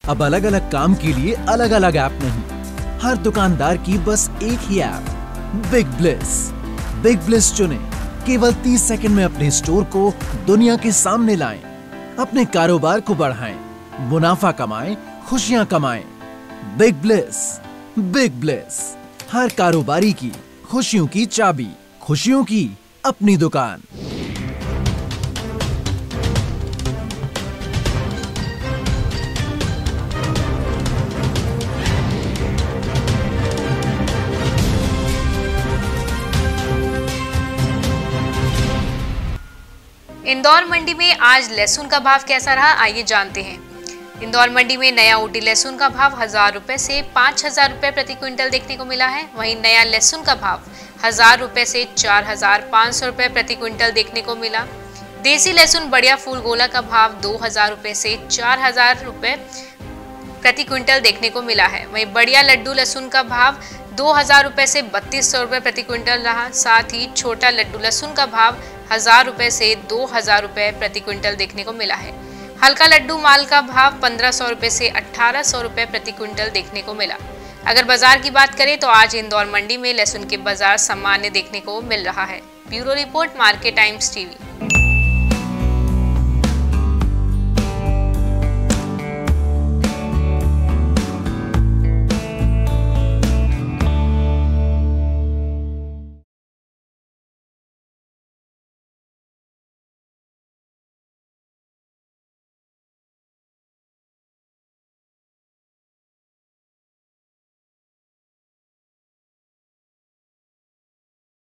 अब अलग अलग काम के लिए अलग अलग ऐप नहीं, हर दुकानदार की बस एक ही app, big bliss. Big bliss चुनें, केवल 30 सेकंड में अपने स्टोर को दुनिया के सामने लाएं, अपने कारोबार को बढ़ाएं, मुनाफा कमाएं, खुशियां कमाएं। बिग ब्लिस, बिग ब्लिस, हर कारोबारी की खुशियों की चाबी, खुशियों की अपनी दुकान। इंदौर मंडी में आज लहसुन का भाव कैसा रहा, आइए जानते हैं। इंदौर मंडी में नया ऊटी लहसुन का भाव 1000 रुपए से 5000 रुपए प्रति क्विंटल देखने को मिला है। वहीं नया लहसुन का भाव 1000 रुपए से 4500 रुपए प्रति क्विंटल देखने को मिला। देसी लहसुन बढ़िया फूल गोला का भाव 2000 रुपए से 4000 रुपए प्रति क्विंटल देखने को मिला है। वहीं बढ़िया लड्डू लहसुन का भाव 2000 रुपए से 3200 रुपए प्रति क्विंटल रहा। साथ ही छोटा लड्डू लहसुन का भाव 1000 रुपए से 2000 रुपए प्रति क्विंटल देखने को मिला है। हल्का लड्डू माल का भाव 1500 रुपए से 1800 रुपए प्रति क्विंटल देखने को मिला। अगर बाजार की बात करें तो आज इंदौर मंडी में लहसुन के बाजार सामान्य देखने को मिल रहा है। Bureau report, market times TV.